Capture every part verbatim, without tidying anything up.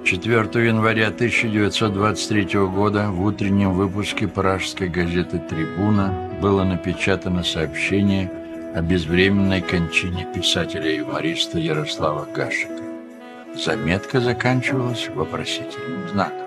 четвёртого января тысяча девятьсот двадцать третьего года в утреннем выпуске пражской газеты «Трибуна» было напечатано сообщение о безвременной кончине писателя-юмориста Ярослава Гашека. Заметка заканчивалась вопросительным знаком.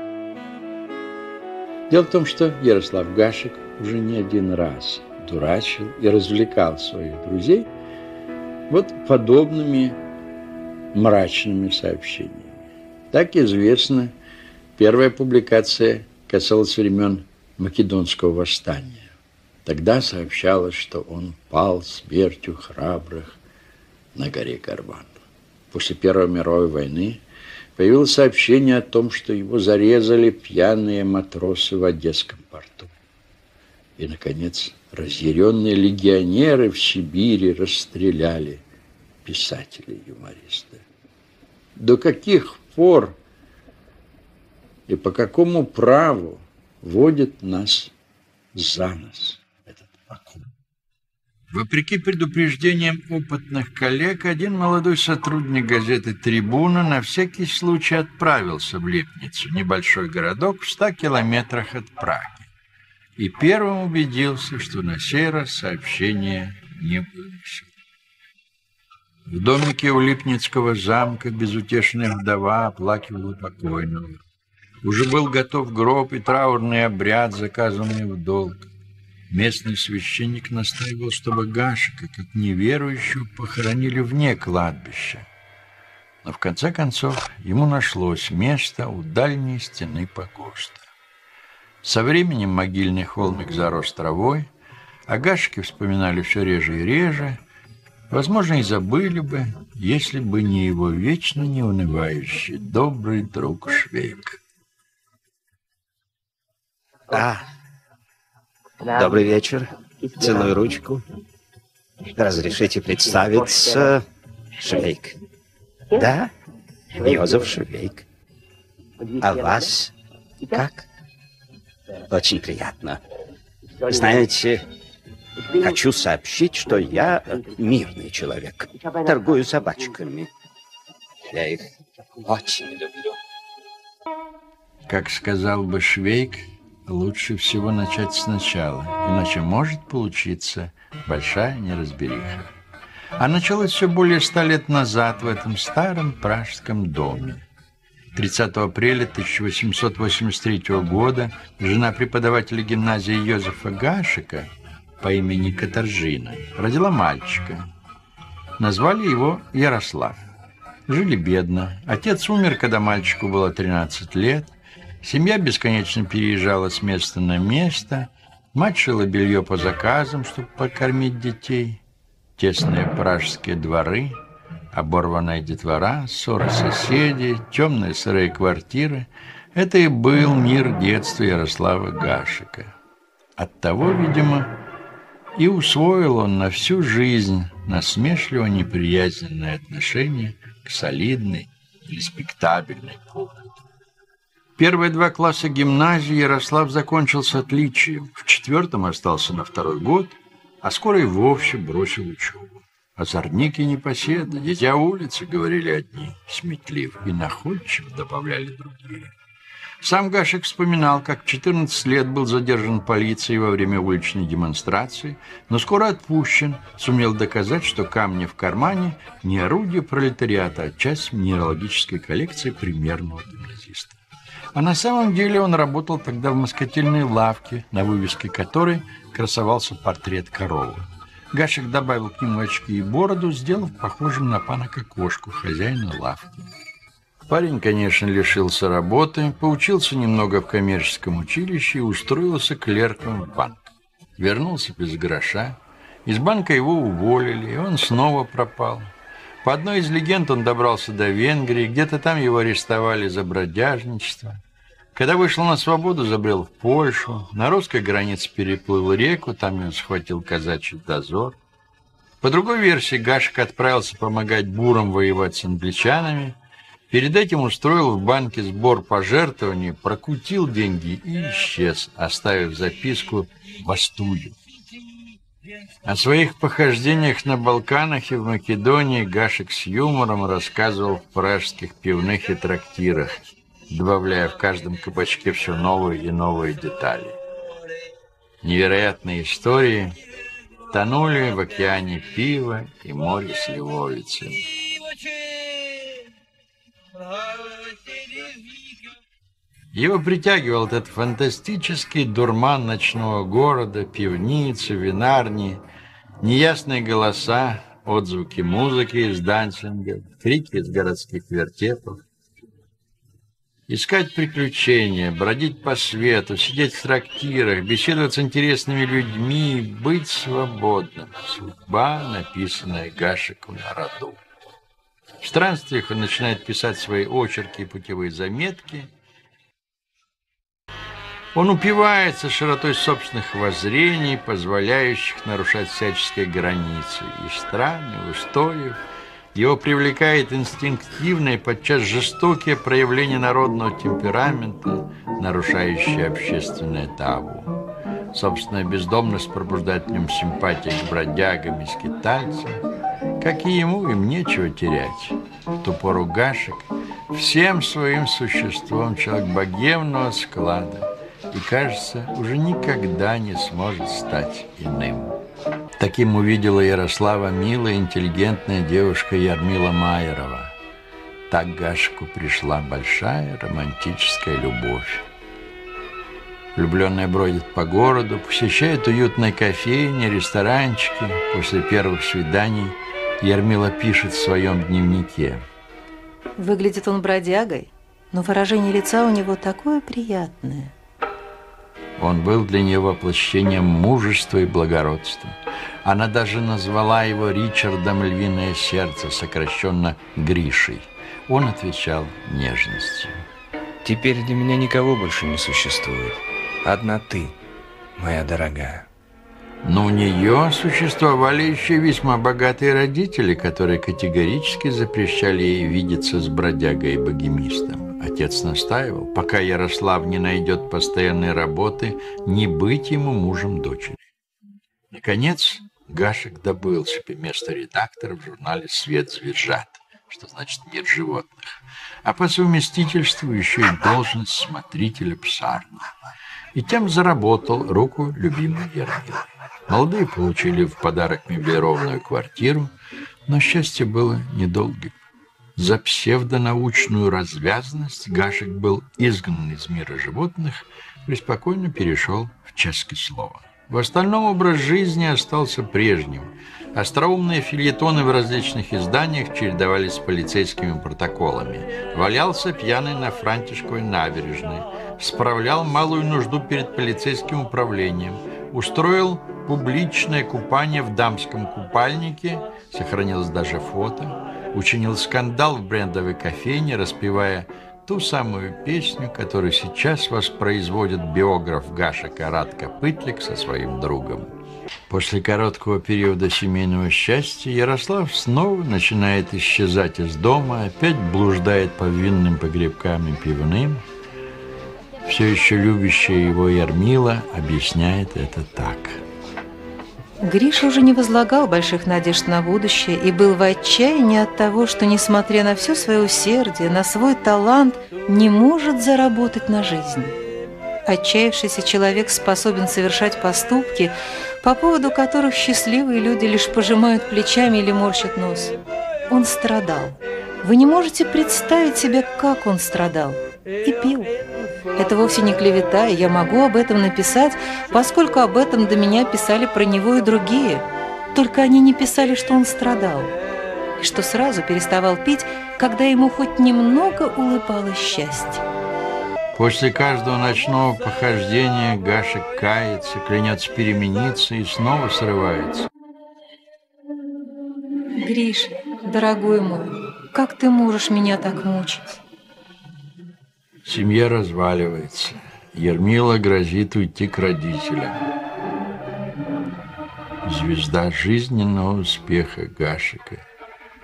Дело в том, что Ярослав Гашек уже не один раз дурачил и развлекал своих друзей вот подобными мрачными сообщениями. Так известно, первая публикация касалась времен Македонского восстания. Тогда сообщалось, что он пал смертью храбрых на горе Карван. После Первой мировой войны появилось сообщение о том, что его зарезали пьяные матросы в Одесском порту. И, наконец, разъяренные легионеры в Сибири расстреляли писателя-юмориста. До каких пор и по какому праву водит нас за нос этот покой? Вопреки предупреждениям опытных коллег, один молодой сотрудник газеты «Трибуна» на всякий случай отправился в Липницу, небольшой городок в ста километрах от Праги, и первым убедился, что на сей раз сообщение не вынесет. В домике у Липницкого замка безутешная вдова оплакивала покойного. Уже был готов гроб и траурный обряд, заказанный в долг. Местный священник настаивал, чтобы Гашека, как неверующего, похоронили вне кладбища. Но в конце концов ему нашлось место у дальней стены погоста. Со временем могильный холмик зарос травой, о Гашеке вспоминали все реже и реже. Возможно, и забыли бы, если бы не его вечно неунывающий добрый друг Швейк. А, добрый вечер. Целую ручку. Разрешите представиться, Швейк. Да, Йозеф Швейк. А вас как? Очень приятно. Знаете, хочу сообщить, что я мирный человек. Торгую собачками. Я их очень люблю. Как сказал бы Швейк, лучше всего начать сначала, иначе может получиться большая неразбериха. А началось все более ста лет назад в этом старом пражском доме. тридцатого апреля тысяча восемьсот восемьдесят третьего года жена преподавателя гимназии Йозефа Гашека по имени Катаржина родила мальчика. Назвали его Ярослав. Жили бедно. Отец умер, когда мальчику было тринадцать лет. Семья бесконечно переезжала с места на место. Мать шила белье по заказам, чтобы покормить детей. Тесные пражские дворы, оборванная детвора, ссоры соседей, темные сырые квартиры – это и был мир детства Ярослава Гашека. Оттого, видимо, и усвоил он на всю жизнь насмешливо-неприязненное отношение к солидной, респектабельной публике. Первые два класса гимназии Ярослав закончил с отличием. В четвертом остался на второй год, а скоро и вовсе бросил учебу. Озорник и непоседа, дитя улицы, говорили одни, сметлив и находчив, добавляли другие. Сам Гашек вспоминал, как в четырнадцать лет был задержан полицией во время уличной демонстрации, но скоро отпущен, сумел доказать, что камни в кармане не орудие пролетариата, а часть минералогической коллекции примерного гимназиста. А на самом деле он работал тогда в москотельной лавке, на вывеске которой красовался портрет коровы. Гашек добавил к нему очки и бороду, сделав похожим на пана Кокошку, хозяина лавки. Парень, конечно, лишился работы, поучился немного в коммерческом училище и устроился клерком в банк. Вернулся без гроша. Из банка его уволили, и он снова пропал. По одной из легенд он добрался до Венгрии, где-то там его арестовали за бродяжничество. Когда вышел на свободу, забрел в Польшу, на русской границе переплыл реку, там его схватил казачий дозор. По другой версии, Гашек отправился помогать бурам воевать с англичанами. Перед этим устроил в банке сбор пожертвований, прокутил деньги и исчез, оставив записку «Бастую». О своих похождениях на Балканах и в Македонии Гашек с юмором рассказывал в пражских пивных и трактирах, добавляя в каждом кабачке все новые и новые детали. Невероятные истории тонули в океане пива и море сливовицы. Его притягивал этот фантастический дурман ночного города, пивницы, винарни, неясные голоса, отзвуки музыки из дансинга, крики из городских вертепов. Искать приключения, бродить по свету, сидеть в трактирах, беседовать с интересными людьми, быть свободным. Судьба, написанная Гашеку на роду. В странствиях он начинает писать свои очерки и путевые заметки. Он упивается широтой собственных воззрений, позволяющих нарушать всяческие границы и стран, и устоев. Его привлекает инстинктивное, подчас жестокие проявления народного темперамента, нарушающие общественное табу. Собственная бездомность пробуждает в нем симпатию к бродягам и скитальцам. Как и ему, им нечего терять. В ту пору Гашек всем своим существом человек богемного склада и, кажется, уже никогда не сможет стать иным. Таким увидела Ярослава милая, интеллигентная девушка Ярмила Майерова. Так Гашеку пришла большая романтическая любовь. Влюбленная бродит по городу, посещает уютные кофейни, ресторанчики. После первых свиданий Ярмила пишет в своем дневнике. Выглядит он бродягой, но выражение лица у него такое приятное. Он был для нее воплощением мужества и благородства. Она даже назвала его Ричардом Львиное Сердце, сокращенно Гришей. Он отвечал нежностью. Теперь для меня никого больше не существует. Одна ты, моя дорогая. Но у нее существовали еще весьма богатые родители, которые категорически запрещали ей видеться с бродягой и богемистом. Отец настаивал, пока Ярослав не найдет постоянной работы, не быть ему мужем дочери. Наконец, Гашек добыл себе место редактора в журнале «Свет звержат», что значит «Мир животных», а по совместительству еще и должность смотрителя псарни. И тем заработал руку любимой Ярмилы. Молодые получили в подарок меблированную квартиру, но счастье было недолгим. За псевдонаучную развязность Гашек был изгнан из мира животных, преспокойно перешел в чешское слово. В остальном образ жизни остался прежним. Остроумные фельетоны в различных изданиях чередовались с полицейскими протоколами. Валялся пьяный на Франтишковой набережной, справлял малую нужду перед полицейским управлением, устроил публичное купание в дамском купальнике, сохранилось даже фото, учинил скандал в брендовой кофейне, распевая ту самую песню, которую сейчас воспроизводит биограф Гашека Радко Пытлик со своим другом. После короткого периода семейного счастья Ярослав снова начинает исчезать из дома, опять блуждает по винным погребкам и пивным. Все еще любящая его Ярмила объясняет это так. Гриша уже не возлагал больших надежд на будущее и был в отчаянии от того, что, несмотря на все свое усердие, на свой талант, не может заработать на жизнь. Отчаявшийся человек способен совершать поступки, по поводу которых счастливые люди лишь пожимают плечами или морщат нос. Он страдал. Вы не можете представить себе, как он страдал. И пил. Это вовсе не клевета, и я могу об этом написать, поскольку об этом до меня писали про него и другие. Только они не писали, что он страдал, и что сразу переставал пить, когда ему хоть немного улыбалось счастье. После каждого ночного похождения Гашек кается, клянется перемениться и снова срывается. Гриша, дорогой мой, как ты можешь меня так мучить? Семья разваливается. Ярмила грозит уйти к родителям. Звезда жизненного успеха Гашека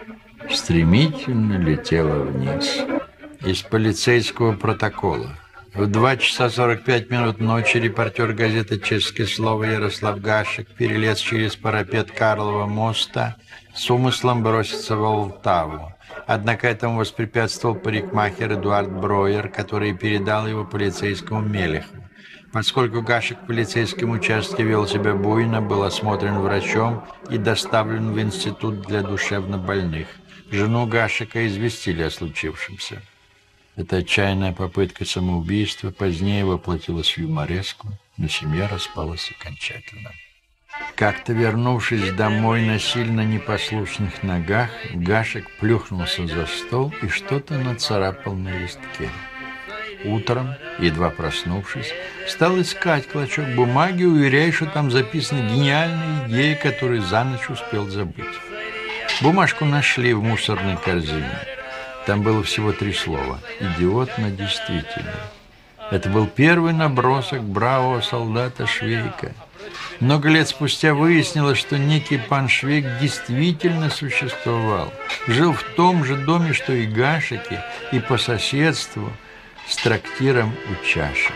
стремительно летела вниз. Из полицейского протокола. В два часа сорок пять минут ночи репортер газеты «Чешское слово» Ярослав Гашек перелез через парапет Карлова моста с умыслом броситься в Волтаву. Однако этому воспрепятствовал парикмахер Эдуард Броер, который передал его полицейскому Мелеху. Поскольку Гашек в полицейском участке вел себя буйно, был осмотрен врачом и доставлен в институт для душевнобольных. Жену Гашека известили о случившемся. Эта отчаянная попытка самоубийства позднее воплотилась в юмореску, но семья распалась окончательно. Как-то вернувшись домой на сильно непослушных ногах, Гашек плюхнулся за стол и что-то нацарапал на листке. Утром, едва проснувшись, стал искать клочок бумаги, уверяя, что там записана гениальная идея, которую за ночь успел забыть. Бумажку нашли в мусорной корзине. Там было всего три слова: «Идиот, но действительно». Это был первый набросок бравого солдата Швейка. Много лет спустя выяснилось, что некий пан Швейк действительно существовал. Жил в том же доме, что и Гашеки, и по соседству с трактиром у чаши.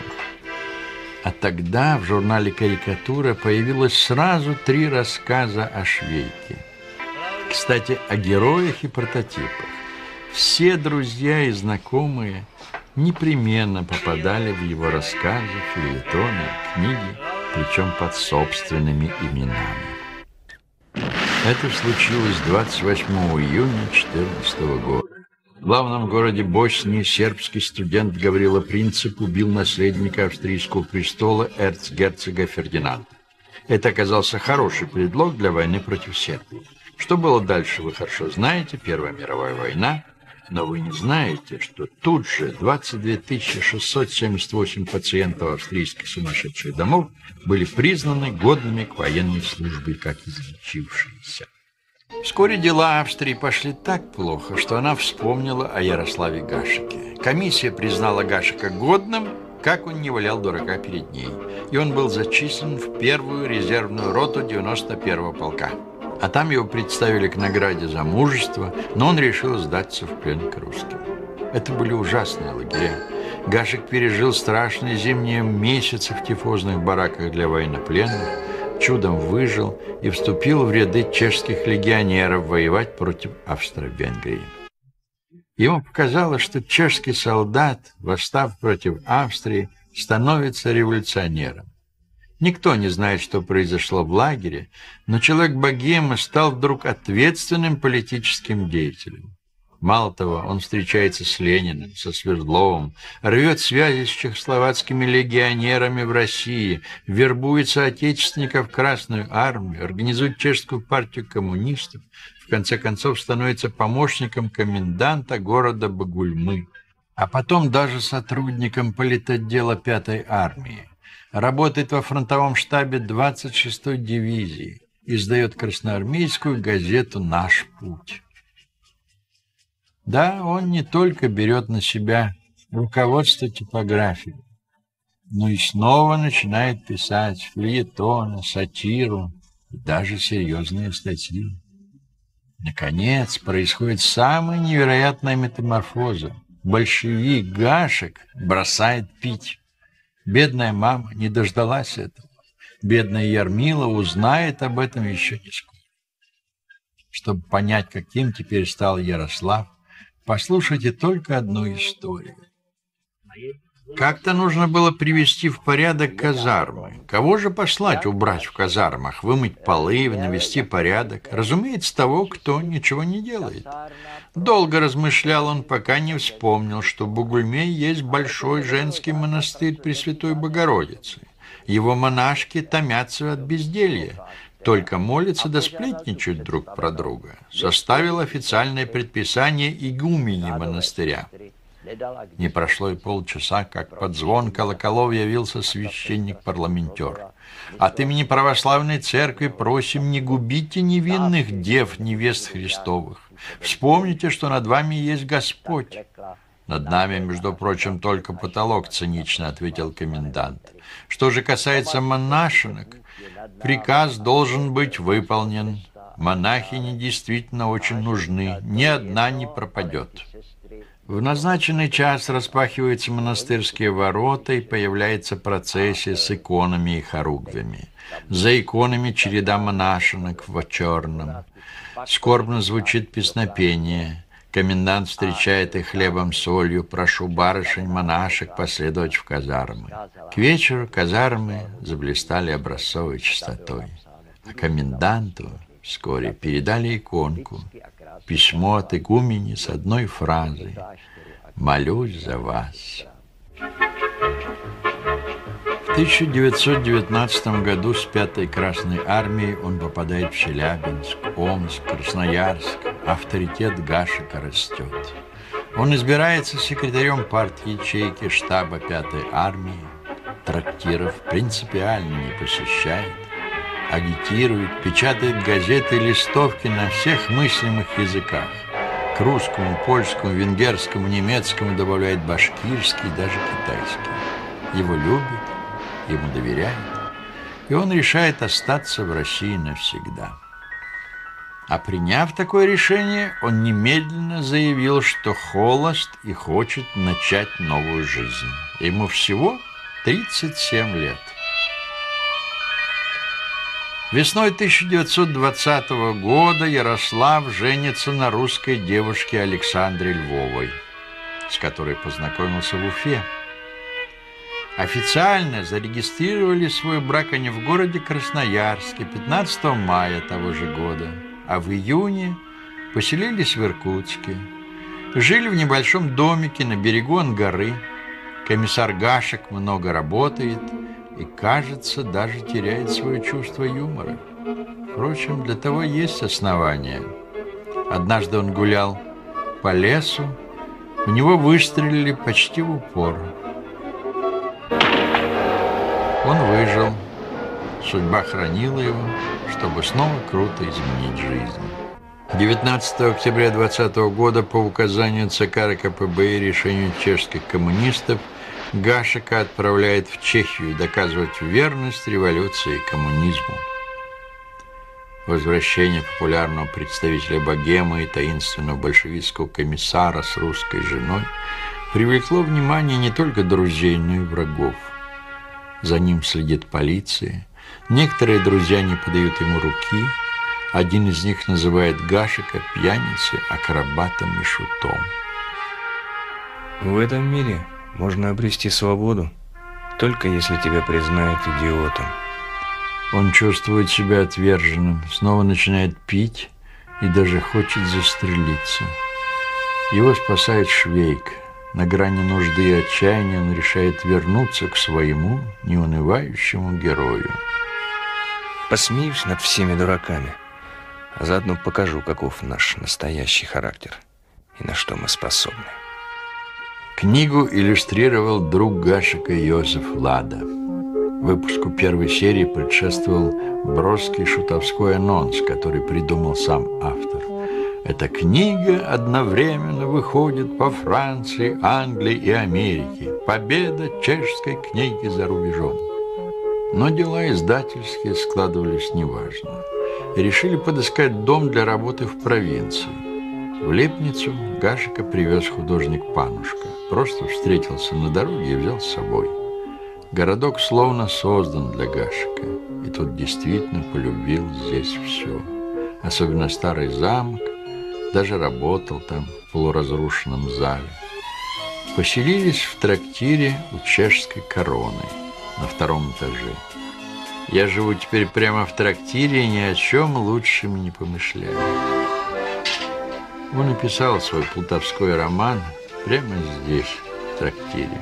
А тогда в журнале «Карикатура» появилось сразу три рассказа о Швейке. Кстати, о героях и прототипах. Все друзья и знакомые непременно попадали в его рассказы, фельетоны, книги, причем под собственными именами. Это случилось двадцать восьмого июня две тысячи четырнадцатого года. В главном городе Боснии сербский студент Гаврила Принцип убил наследника австрийского престола эрцгерцога Фердинанда. Это оказался хороший предлог для войны против Сербии. Что было дальше, вы хорошо знаете. Первая мировая война. Но вы не знаете, что тут же двадцать две тысячи шестьсот семьдесят восемь пациентов австрийских сумасшедших домов были признаны годными к военной службе как излечившиеся. Вскоре дела Австрии пошли так плохо, что она вспомнила о Ярославе Гашеке. Комиссия признала Гашека годным, как он не валял дурака перед ней, и он был зачислен в первую резервную роту девяносто первого полка. А там его представили к награде за мужество, но он решил сдаться в плен к русским. Это были ужасные лагеря. Гашек пережил страшные зимние месяцы в тифозных бараках для военнопленных, чудом выжил и вступил в ряды чешских легионеров воевать против Австро-Венгрии. Ему показалось, что чешский солдат, восстав против Австрии, становится революционером. Никто не знает, что произошло в лагере, но человек-богема стал вдруг ответственным политическим деятелем. Мало того, он встречается с Лениным, со Свердловым, рвет связи с чехословацкими легионерами в России, вербует соотечественников в Красную армию, организует чешскую партию коммунистов, в конце концов становится помощником коменданта города Бугульмы, а потом даже сотрудником политотдела пятой армии. Работает во фронтовом штабе двадцать шестой дивизии, издает красноармейскую газету «Наш путь». Да, он не только берет на себя руководство типографией, но и снова начинает писать фельетоны, сатиру и даже серьезные статьи. Наконец, происходит самая невероятная метаморфоза. Большевик Гашек бросает пить. Бедная мама не дождалась этого. Бедная Ярмила узнает об этом еще не скоро. Чтобы понять, каким теперь стал Ярослав, послушайте только одну историю. Как-то нужно было привести в порядок казармы. Кого же послать убрать в казармах, вымыть полы, навести порядок? Разумеется, того, кто ничего не делает. Долго размышлял он, пока не вспомнил, что в Бугульме есть большой женский монастырь Пресвятой Богородицы. Его монашки томятся от безделья, только молятся да сплетничают друг про друга. Составил официальное предписание игумени монастыря. Не прошло и полчаса, как под звон колоколов явился священник-парламентер. От имени православной церкви просим, не губите невинных дев, невест Христовых. Вспомните, что над вами есть Господь. Над нами, между прочим, только потолок, цинично ответил комендант. Что же касается монашенок, приказ должен быть выполнен. Монахини действительно очень нужны, ни одна не пропадет. В назначенный час распахиваются монастырские ворота, и появляется процессия с иконами и хоругвями. За иконами череда монашенок в черном. Скорбно звучит песнопение. Комендант встречает их хлебом-солью. Прошу барышень-монашек последовать в казармы. К вечеру казармы заблистали образцовой чистотой. А коменданту вскоре передали иконку. Письмо от игумени с одной фразой: «Молюсь за вас». В тысяча девятьсот девятнадцатом году с пятой Красной армией он попадает в Челябинск, Омск, Красноярск. Авторитет Гашека растет. Он избирается секретарем партии ячейки штаба пятой армии. Трактиров принципиально не посещает. Агитирует, печатает газеты и листовки на всех мыслимых языках. К русскому, польскому, венгерскому, немецкому добавляет башкирский, даже китайский. Его любят, ему доверяют, и он решает остаться в России навсегда. А приняв такое решение, он немедленно заявил, что холост и хочет начать новую жизнь. Ему всего тридцать семь лет. Весной тысяча девятьсот двадцатого года Ярослав женится на русской девушке Александре Львовой, с которой познакомился в Уфе. Официально зарегистрировали свой брак они в городе Красноярске пятнадцатого мая того же года, а в июне поселились в Иркутске. Жили в небольшом домике на берегу Ангары. Комиссар Гашек много работает и, кажется, даже теряет свое чувство юмора. Впрочем, для того есть основания. Однажды он гулял по лесу, в него выстрелили почти в упор. Он выжил. Судьба хранила его, чтобы снова круто изменить жизнь. девятнадцатого октября двадцатого года по указанию ЦК РКПБ и решению чешских коммунистов Гашека отправляет в Чехию доказывать верность революции и коммунизму. Возвращение популярного представителя богемы и таинственного большевистского комиссара с русской женой привлекло внимание не только друзей, но и врагов. За ним следит полиция. Некоторые друзья не подают ему руки. Один из них называет Гашека пьяницей, акробатом и шутом. В этом мире можно обрести свободу, только если тебя признают идиотом. Он чувствует себя отверженным, снова начинает пить и даже хочет застрелиться. Его спасает Швейк. На грани нужды и отчаяния он решает вернуться к своему неунывающему герою. Посмеюсь над всеми дураками, а заодно покажу, каков наш настоящий характер и на что мы способны. Книгу иллюстрировал друг Гашека Йозеф Лада. Выпуску первой серии предшествовал броский шутовской анонс, который придумал сам автор. Эта книга одновременно выходит по Франции, Англии и Америке. Победа чешской книги за рубежом. Но дела издательские складывались неважно. Решили подыскать дом для работы в провинции. В Лепницу Гашека привез художник Панушка. Просто встретился на дороге и взял с собой. Городок словно создан для Гашека. И тот действительно полюбил здесь все. Особенно старый замок. Даже работал там, в полуразрушенном зале. Поселились в трактире у чешской короны на втором этаже. Я живу теперь прямо в трактире и ни о чем лучшем не помышляю. Он написал свой плутовской роман прямо здесь, в трактире.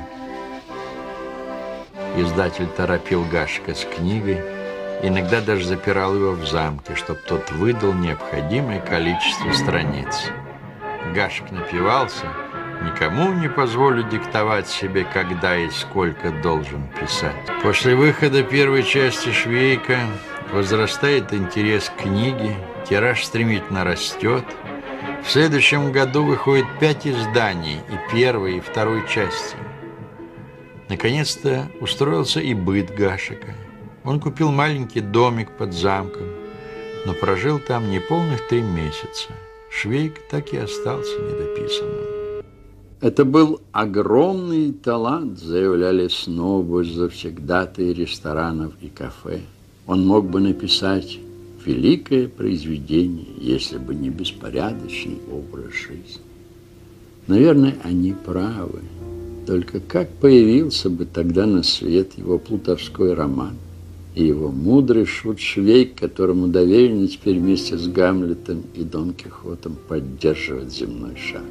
Издатель торопил Гашека с книгой, иногда даже запирал его в замке, чтобы тот выдал необходимое количество страниц. Гашек напивался: никому не позволю диктовать себе, когда и сколько должен писать. После выхода первой части Швейка возрастает интерес к книге, тираж стремительно растет. В следующем году выходит пять изданий и первой, и второй части. Наконец-то устроился и быт Гашека. Он купил маленький домик под замком, но прожил там неполных три месяца. Швейк так и остался недописанным. Это был огромный талант, заявляли снобы, завсегдатаи ресторанов и кафе. Он мог бы написать великое произведение, если бы не беспорядочный образ жизни. Наверное, они правы. Только как появился бы тогда на свет его плутовской роман и его мудрый шут-швейк, которому доверено теперь вместе с Гамлетом и Дон Кихотом поддерживать земной шар?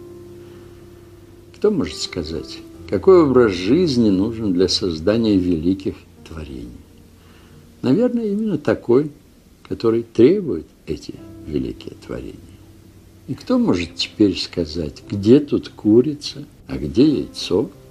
Кто может сказать, какой образ жизни нужен для создания великих творений? Наверное, именно такой, который требует эти великие творения. И кто может теперь сказать, где тут курица, а где яйцо?